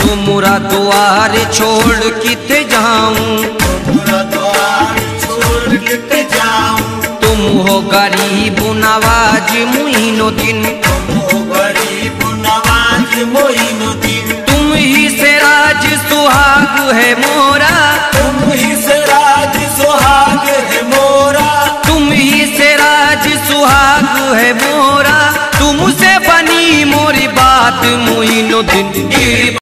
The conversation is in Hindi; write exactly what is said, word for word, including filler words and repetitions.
तुमरा द्वार छोड़ किते जाऊं, तुमरा द्वार छोड़ किते जाऊं। तुम हो गरीब नवाज मोइनुद्दीन, तुम हो गरीब नवाज मोइनुद्दीन। तुम ही से राज सुहाग है मोरा, तुम ही से राज सुहाग है मोरा। तुम ही से राज सुहाग है मोरा। तुमसे बनी मोरी बात मोइनुद्दीन।